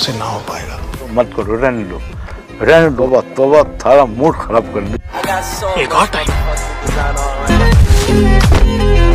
हमसे ना हो पाएगा। मत करो, रहने दो, रहने दो। तोबा थारा मूड खराब कर दी। एक और टाइम